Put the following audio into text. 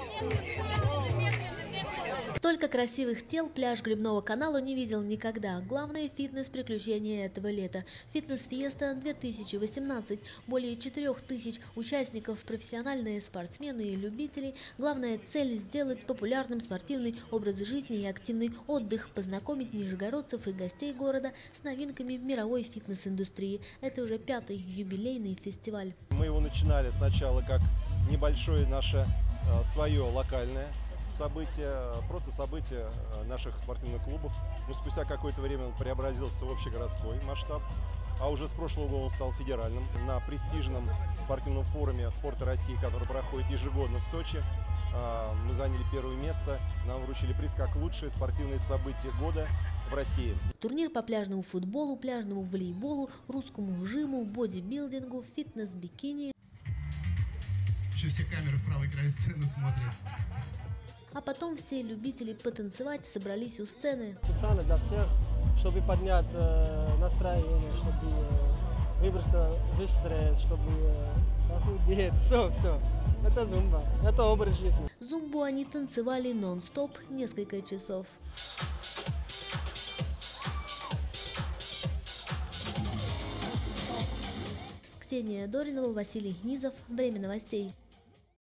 Столько красивых тел пляж Грибного канала не видел никогда. Главное фитнес-приключение этого лета. Фитнес-фиеста 2018. Более 4000 участников, профессиональные спортсмены и любители. Главная цель – сделать популярным спортивный образ жизни и активный отдых, познакомить нижегородцев и гостей города с новинками мировой фитнес-индустрии. Это уже 5-й юбилейный фестиваль. Мы его начинали сначала как небольшое наше свое локальное событие, просто событие наших спортивных клубов. Но спустя какое-то время он преобразился в общегородской масштаб, а уже с прошлого года он стал федеральным. На престижном спортивном форуме спорта России, который проходит ежегодно в Сочи, мы заняли первое место. Нам вручили приз как лучшее спортивное событие года в России. Турнир по пляжному футболу, пляжному волейболу, русскому жиму, бодибилдингу, фитнес-бикини. Еще все камеры в правый край сцены смотрят. А потом все любители потанцевать собрались у сцены. Специально для всех, чтобы поднять настроение, чтобы выстроить, чтобы похудеть. Все. Это зумба, это образ жизни. Зумбу они танцевали нон-стоп несколько часов. Ксения Доринова, Василий Гнизов. Время новостей.